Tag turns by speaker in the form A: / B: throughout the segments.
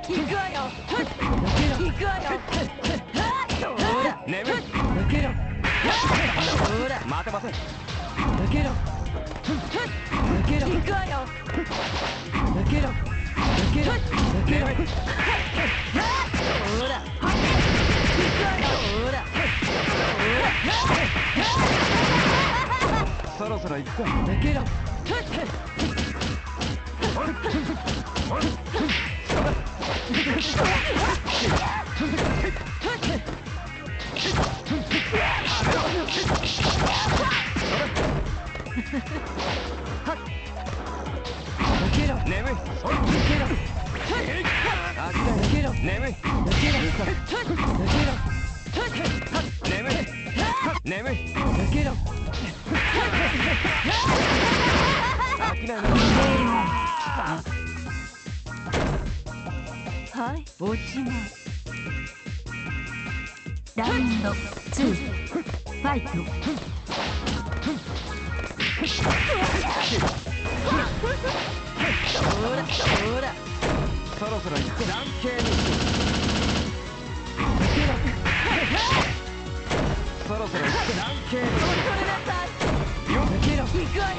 A: 行くわよ。行くわよ。ほら
B: 眠い。
A: 抜けろ。ほら
B: 待てません。
A: 抜けろ。抜けろ。行くわよ。抜けろ。抜けろ。抜けろ。ほら行くわよ。ほら
B: そろそろ行くか。
A: 抜けろ。
B: 眠い。眠い。眠い。飽きないな。
A: はい、落ちます。
C: ラウンド2ファイト。
A: ほらほら
B: そろそろ行く。ランケーに。そろそろ行く。ランケーに。
A: お取れなさい。
B: よっ。
A: 抜けろ。行くわよ。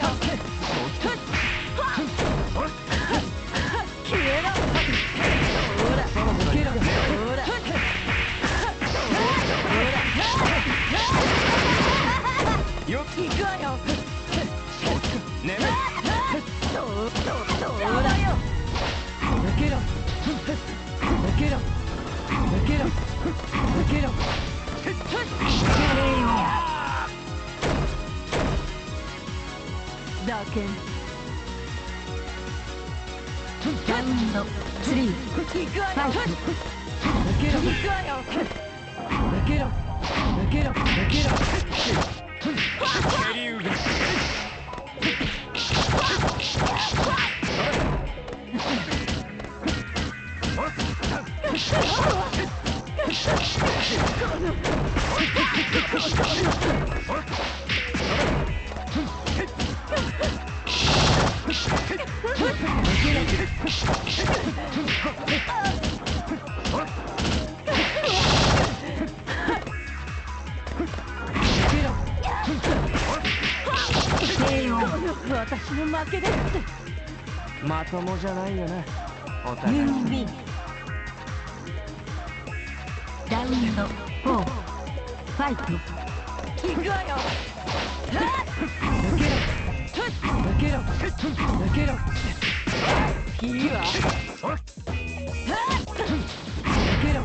A: 消えろ。ほら
B: そろそろ
A: 抜けろ。
B: 行く。
A: ほら
B: よっ。
A: 行くわよ。
B: 眠い。
A: ほらよ。抜けろ。抜けろ。抜けろ。抜けろ。だけ
C: ラウンド3
A: 行くわよ。
C: ファイト。
A: 抜けろ。行くわよ。抜けろ。抜けろ。抜けろ。
B: ケリウガ。
A: 私の負けですって。
B: まともじゃないよな。お
C: ム
B: 互い。
C: ーンウィン。ラウンド4ファイト。
A: 行くわよ。抜けろ。抜けろ。抜けろ。いいわ。抜けろ。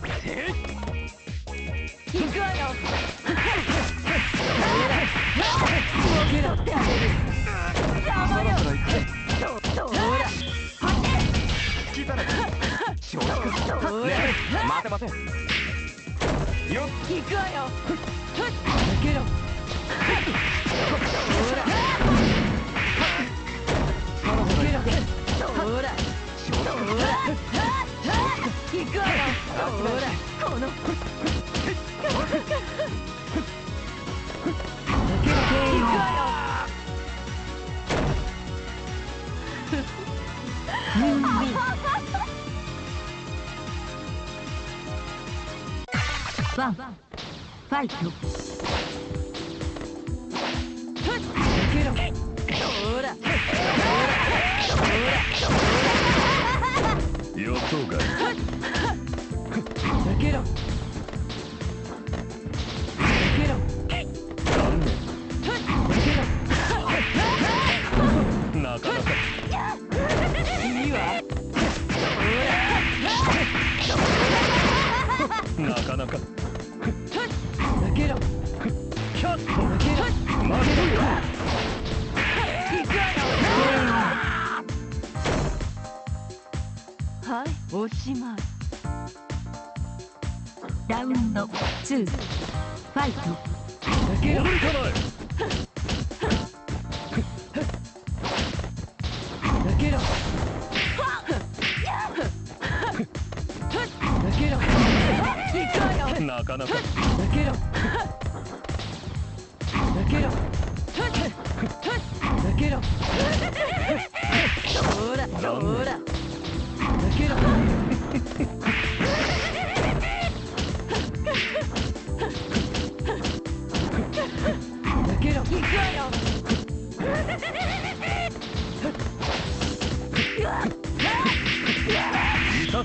A: 行くわよ。抜けろってあげる。邪魔よ。ほら。
B: 聞いたね。承諾。
A: ほら。
B: 待てません。よっ。
A: 行くわよ。抜けろ。ほら。抜けろ。ほら。ほら。行くわよ。ほら。この。抜けろ。行くわよ。
C: ムーンウィン。ワンファイト。
A: 抜けろ。ほら。ほら。
B: 予想外。
A: 抜けろ。抜けろ。
B: 残念。
A: 抜けろ。
B: なかなか。
A: いいわ。
B: なかなか。
A: 抜けろ。
B: キャット。
A: 抜けろ。
B: 待てよ。
A: 行くわよ。はい、おしまい。
C: ラウンド2ファイト。
A: 抜けろ。
B: 俺かない。
A: 抜けろ。抜けろ。行くわよ。
B: なかなか。
A: 抜けろ。抜けろ。抜けろ。ほら、ほら。抜けろ。抜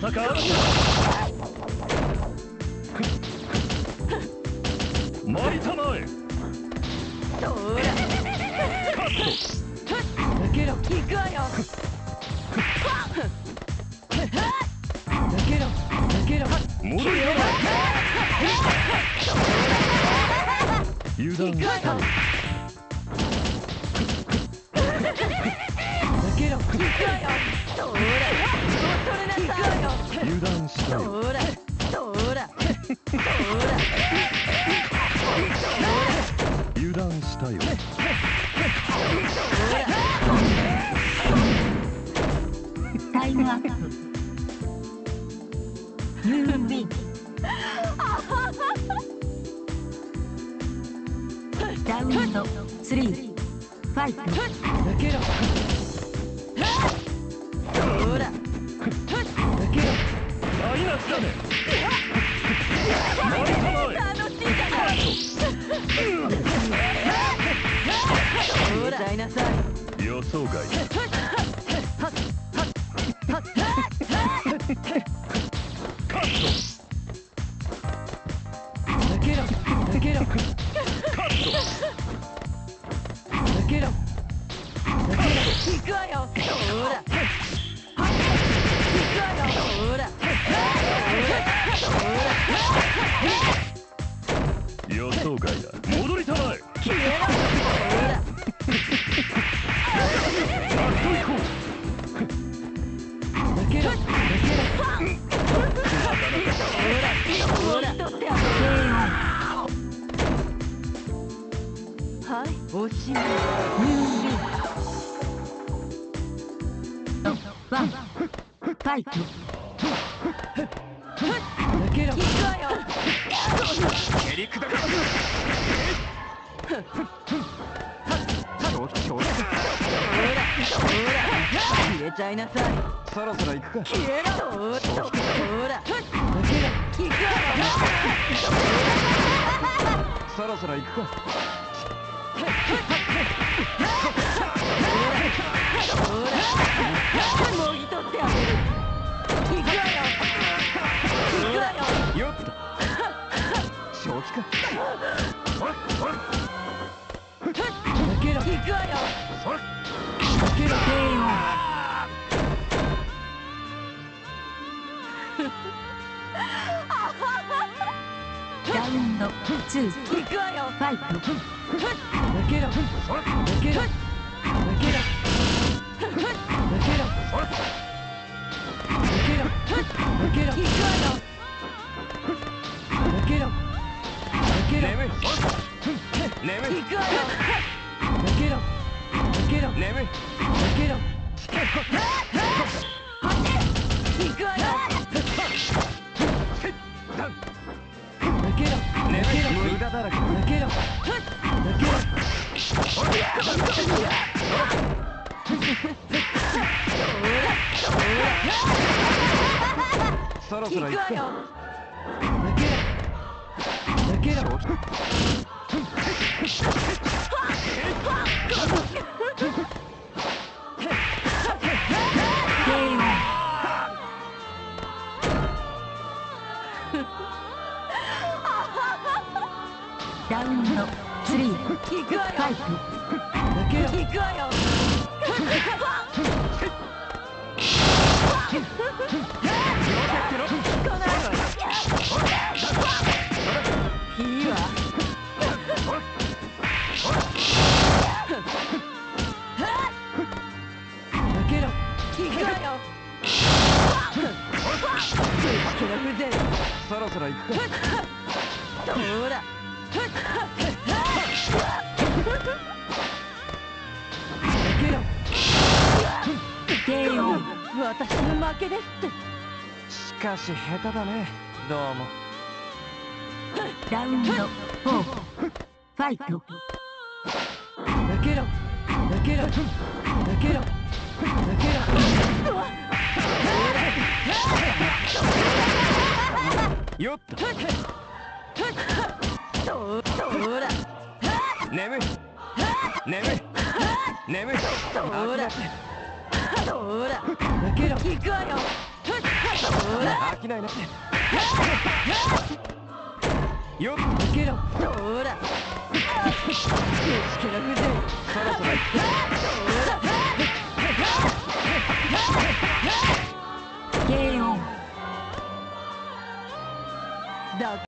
B: 戦わなきゃ。参ったまえ。
A: ほら
B: カット。
A: 抜けろ行くわよ抜けろ抜けろ
B: 戻りなさい。油断したよ。
A: 抜けろ行くわよほら恐れなさいよ
B: 油断したよ。
A: ほらほら
B: 油断したよ。
C: タイムアップ。ユービン。ラウンド3。ファイト。
A: 抜けろほら抜けろ
B: 台無しだね。参ったまえ。
A: 楽しいじゃないほら歌いなさい
B: 予想外。カッ
A: 抜けろ抜けろ
B: ト。カット。
A: 抜けろ行くわよほら行くわよほら
B: 予想外だ。戻りたまえ。
A: 消えろほら
B: マット行こう。
A: 抜けろ抜けろほら取ってあげるはいおしまい
C: ユービン。ワン。ファイト。
A: 抜けろ行くわよ
B: 蹴り砕く。
A: ほら消えちゃいなさい
B: そろそろ行くか。
A: 消えろほら抜けろ行くわよ
B: そろそろ行くか。
A: ほらもぎ取ってあげる行くわよ行くわよ
B: よっと。正気か。
A: 抜けろ行くわよ
B: それ。
A: 抜けろ
C: ラウンド2。
A: 行くわよ
C: ファイト。
A: 抜けろ抜けろ抜けろ抜けろ抜けろ抜けろ行くわよ抜けろ抜けろ
B: 眠い。眠い。
A: 行くわよ抜けろ抜けろ
B: 眠い。
A: 抜けろ行くわよ抜けろ
B: 眠
A: 抜けろ
B: い。無駄だらけ。
A: 抜けろ抜けろ
B: そろそろ行くか。
A: 行くわよ抜けろ抜けろ
C: ラウンド3。
A: 行くわよ
C: ファイト。
A: 抜けろ行くわよ来ないわいいわ抜けろ行くわよけなくぜ
B: そろそろ行くか。
A: ほら抜けろ
C: ゲーム。
A: 私の負けですって
B: しかし下手だね。どうも。
C: ラウンド4。ファイト。
A: 抜けろ抜けろ抜けろ抜けろ
B: よっと。
A: ほら
B: 眠い。眠い。眠い。
A: ほらほら抜けろ行くわよほら
D: 飽きないね。よっ、
A: 受けろほらけなくぜ
D: そろそろ行って。